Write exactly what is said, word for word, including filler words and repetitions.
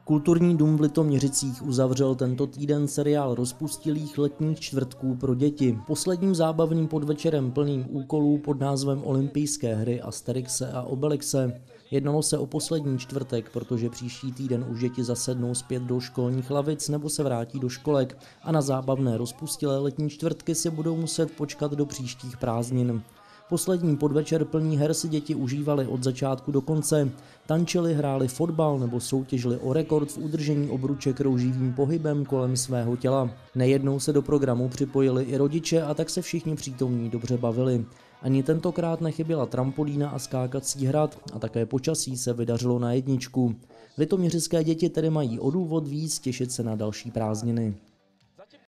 Kulturní dům v Litoměřicích uzavřel tento týden seriál rozpustilých letních čtvrtků pro děti. Posledním zábavným podvečerem plným úkolů pod názvem Olympijské hry Asterixe a Obelixe. Jednalo se o poslední čtvrtek, protože příští týden už děti zasednou zpět do školních lavic nebo se vrátí do školek a na zábavné rozpustilé letní čtvrtky si budou muset počkat do příštích prázdnin. Poslední podvečer plný her si děti užívali od začátku do konce. Tančili, hráli fotbal nebo soutěžili o rekord v udržení obruče krouživým pohybem kolem svého těla. Nejednou se do programu připojili i rodiče a tak se všichni přítomní dobře bavili. Ani tentokrát nechyběla trampolína a skákací hrad a také počasí se vydařilo na jedničku. Litoměřické děti tedy mají o důvod víc těšit se na další prázdniny.